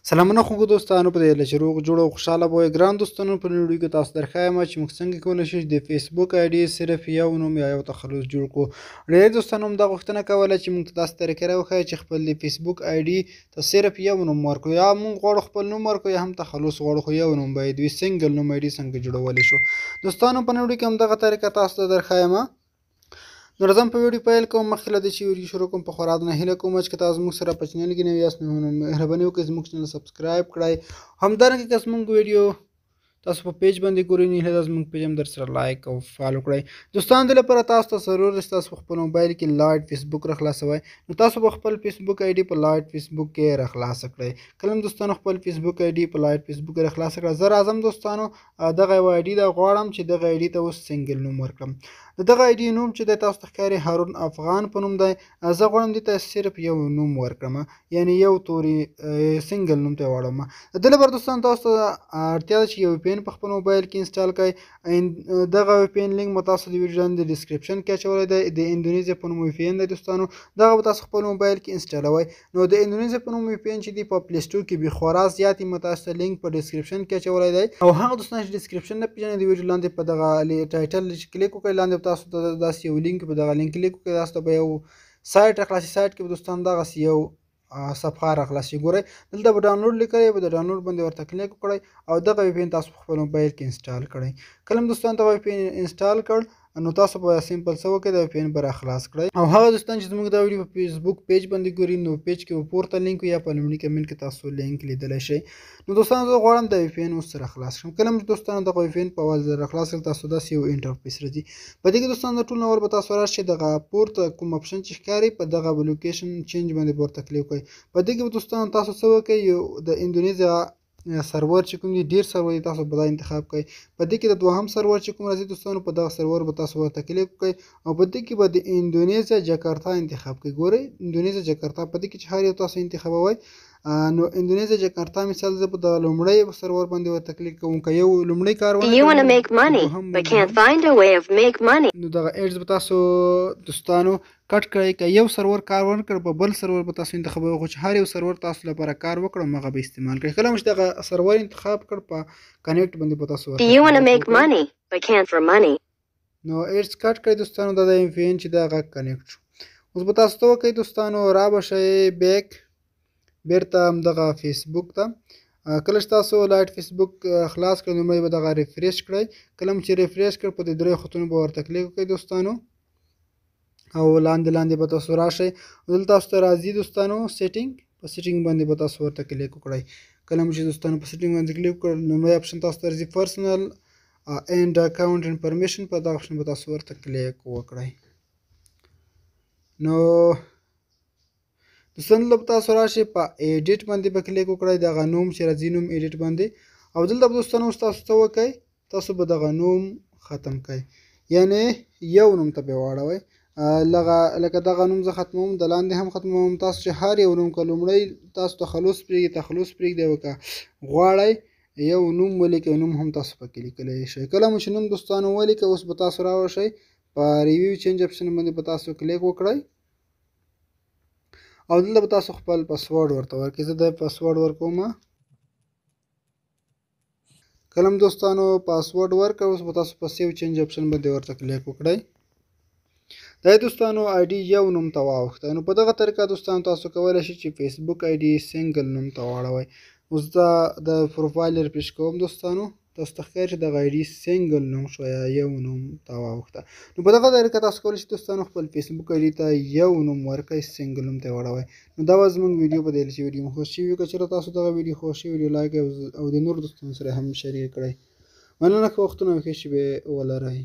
سلامونه خوږو دوستانو په دې هیله چې روغ جوړ او خوشحاله به وئ. ګران دوستانو په نن ویډیو کې تاسو درښایم چې موږ څنګه کولی شو چې د فیسبوک آی ډي صرف یو نوم یا یو تخلص جوړ کړو. ډېر دوستانو همدا غوښتنه کوله چې موږ ته داسې طریقه راوښایي چې خپل د فیسبوک آی ډي ته صرف یو نوم ورکړو، یا موږ غواړو خپل نوم ورکړو یا هم تخلص غواړو خو یو نوم باید وي. سنګل نوم آی ډي څنګه جوړولی شو دوستانو په نن ویډیو کې همدغه طریقه تاسو ته درښایم. نو راځم په ویډیو پیل کوم. مخکې له دې چې ویډیو شروع کوم په خورا درنه هیله کوم چې که تاسو زموږ سره په چینل کې نوي یاست نو مهرباني وکړئ زموږ چینل سبسکرایب کړئ. همدارنګه که زموږ ویډیو تاسو په پیج باندې ګورئ نو هیله ده زموږ پیج هم درسره لایک او فالو کړئ. دوستانو دې لپاره تاسو ته ضرور چې تاسو په خپل موبایل کې لایټ فیسبوک راخلاصوئ. نو تاسو به خپل فیسبوک آی ډي په لایټ فیسبوک کې راخلاصه کړئ. کله هم دوستانو خپل فیسبوک آی ډي په لایټ فیسبوک کې راخلاصه کړه. زه راځم دوستانو دغه یو آی ډي ده، غواړم چې دغه آی ډي ته اوس سنګل نوم ورکړم. د دغه آی ډي نوم چې دی تاسو ته ښکاري هارون افغان په نوم دی. زه غواړم دې ته صرف یو نوم ورکړم، یعنې یو توري سنګل نوم ته یې واړوم. د دې لپاره دوستانو تاسو ته اړتیا ده چې یو VPN په خپل موبایل کې انسټال کړئ. دغه VPN لینک به تاسو د ویډیو لاندې ډسکرپشن کې اچولی دی. د اندونیزیا په نوم VPN دی دوستانو، دغه به تاسو خپل موبایل کې انسټالوئ. نو د اندونیزیا په نوم VPN چې دی په پلی سټور کې به خورا زیات یې تاسو ته لینک په ډسکرپشن کې اچولی دی. او هغه دوستان چې ډسکرپشن نه پېژنئ د ویډیو لاندې په دغه ټایټل چې کلیک وکړئ لاندې به تاسو ته داسې یو لینک په دغه لینک کلیک وکړئ، تاسو ته به یو سایټ راخلاصي. سایټ کې به دوستانو دغسې یو صفحه راخلاصي. ګورئ دلته به ډاونلوډ لیکلی به د ډاونلوډ باندې ورته کلیک وکړئ او دغه VPN تاسو په خپل موبایل کې انسټال کړئ. کله هم دوستانو دغه VPN انسټال کړ نو تاسو به سمپل څه وکړئ، د VPN به راخلاص کړئ. او هغه دوستان چې زموږ دا ویډیو په فیسبوک پیج باندې ګوري نو پیج کې به پورته لینک وي یا په لومړي کمنټ کې تاسو لینک لیدلی شئ. نو دوستانو زه غواړم د VPN اوس راخلاص کړم. کله هم دوستانو دغه VPN په اول ځل راخلاص کړل تاسو داسې یو انټرفیس راځي. په دې کې دوستانو د ټول نه ور به تاسو راشئ، دغه پورته کوم اپشن چې ښکاري په دغه به لوکیشن چینج باندې به ورته کلیک وکړئ. په دې کې به دوستانو تاسو څه وکړئ، یو د اندونیزیا سرور چې کوم دی ډیر سرور دی تاسو به دا انتخاب کړئ. په دې کې د دوهم سرور چې کوم راځي دوستانو په دغه سرور به تاسو ورته کلیک وکړئ او په دې کې به د اندونیزیا جاکارتا انتخاب کړئ. ګورئ اندونیزیا جاکارتا په دې کې چې هر یو تاسو انتخابوئ. نو اندونیزیا جاکارتا مثال زه په د لومړی سرور باندې ورته کلیک کوم. که یو لومړی کار ونه نو دغه ایډز به تاسو دوستانو کټ کړئ. که یو سرور کار ونه کړ په بل سرور به تاسو انتخابوئ، خو چې هر یو سرور تاسو لپاره کار وکړ هغه به استعمال کړئ. کله چې دغه سرور انتخاب کړ په کنیکټ باندې به تاسو نو ایډز کټ کړئ دوستانو. دا د VPN چې دی هغه کنیکټ شو. اوس به تاسو ته وکړئ دوستانو را به شئ بیک بیرته همدغه فیسبوک ته. کله چې تاسو لایټ فیسبوک خلاص کړئ لومړی به دغه ریفریش کړئ. کله هم چې ریفریش کړ په دې دریو خطونو به ورته کلیک وکړئ دوستانو او لاندې به تاسو راشئ. دلته تاسو ته راځي دوستانو سیټینګ، په سیټینګ باندې به تاسو ورته کلیک وکړئ. کله هم چې دوستانو په سیټینګ باندې کلیک وکړئ لومړی اپشن تاسو ته راځي پرسنل اینډ اکاونټ انفارمیشن، په دغه اپشن به تاسو ورته کلیک وکړئ. نو دوستانو دلته به تاسو راشئ په ایډیټ باندې به کلیک وکړئ، دغه نوم چې راځي نوم ایډیټ باندې. او دلته به دوستانو اوس تاسو څه وکړئ، تاسو به دغه نوم ختم کړئ، یعنې یو نوم ته به یې واړوئ. لکه دغه نوم زه ختموم، د لاندې هم ختموم. تاسو چې هر یو نوم که لومړی تاسو تخلص پرېږدئ او که غواړئ یو نوم ولیکئ نوم هم تاسو پکې لیکلی شئ. کله مو چې نوم دوستانو ولیکئ اوس به تاسو راوشئ په ریویو چینج اپشن باندې به تاسو کلیک وکړئ او دلته به تاسو خپل پاسورډ ورته ورکړئ. زه د پاسورډ ورکوم. کله هم دوستانو پاسورډ ورکړئ اوس به تاسو په سیو چینج اپشن باندې ورته کلیک وکړئ. دا دوستانو آی ډي یو نوم ته واوښته. نو په دغه طریقه دوستانو تاسو کولی شئ چې فیسبوک آی ډي سنګل نوم ته واړوئ. اوس دا د پروفایل ریفریش کوم دوستانو، تاسو ته ښکاري چې دغه آی ډي سنګل نوم شو یا یو نوم ته واوښته. نو په دغه طریقه تاسو کولی شئ دوستانو خپل فیسبوک آی ډي ته یو نوم ورکړئ، سنګل نوم ته یې واړوئ. نو دا وه زموږ ویډیو. په دې هیله چې ویډیو مو خوښ شوي وي. که چېرته تاسو دغه ویډیو خوښ شوي ویډیو لایک او د نورو دوستانو سره هم شریک کړئ. مننه، ښه وختونه او ښې شېبې ولرئ.